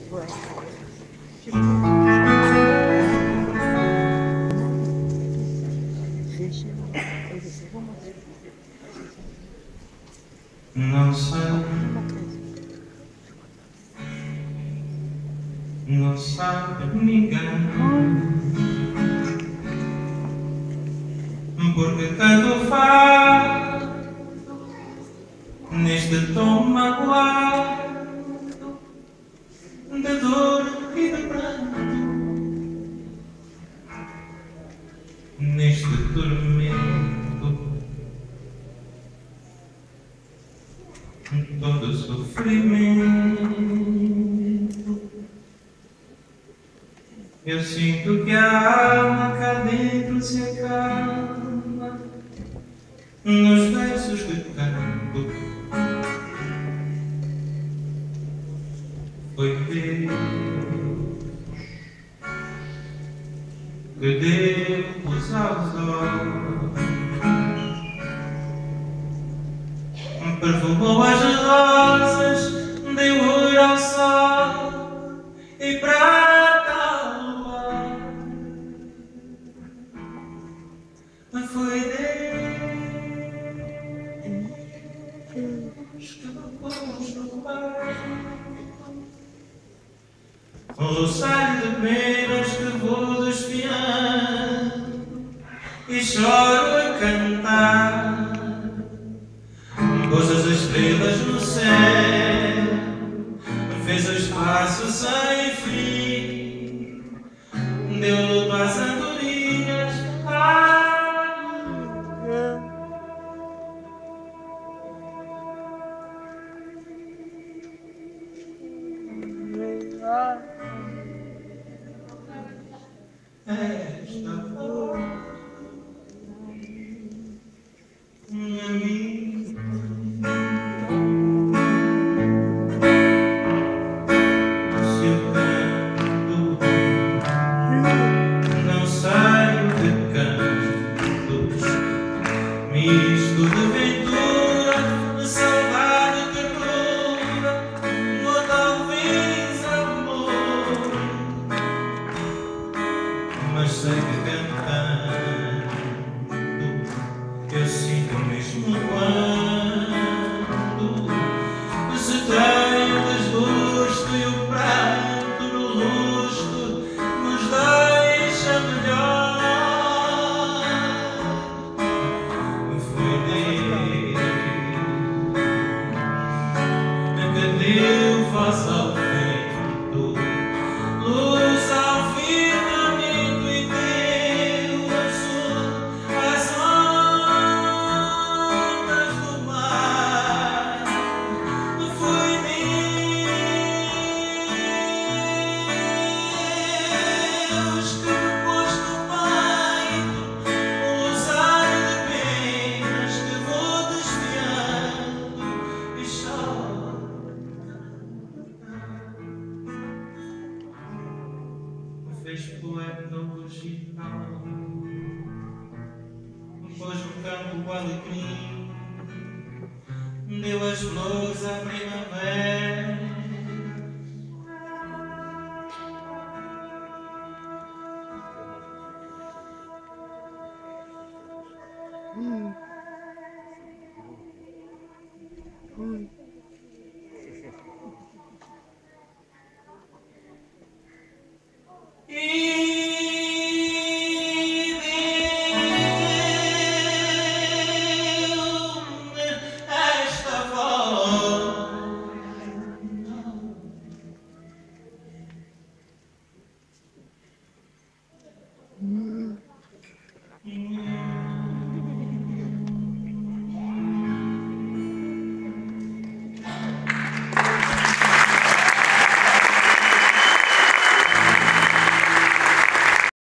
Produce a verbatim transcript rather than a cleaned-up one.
Não sei, não sabe ninguém, porque tanto faz neste tom magoado de dor e de pranto, neste tormento todo sofrimento. Eu sinto que a alma cá dentro se acalma nos versos que canto. Foi Deus que deu os aos olhos, perfumou as rosas, deu ouro ao sol e prata ao luar. Foi Deus que me pôs no ar um rosário de penas que vou desfiando e choro a cantar. Pôs as estrelas no céu, fez o espaço sem fim, deu luto às andorinhas. Ah, esta voz, minha amiga, se eu canto, não saio de cantos, misto de ventura, de saudade e ternura, ou talvez amor, mas sei que cantando eu sinto mesmo quando se tem o desgosto e o pranto no rosto nos deixa melhor. Foi Deus que deu voz ao vento, luz ao firmamento e deu a som às ondas do mar. Foi Deus que me pôs no peito um rosário de penas que vou desfiando e choro. Fez poeta original, pôs no campo o alecrim, deu as flores à primavera. E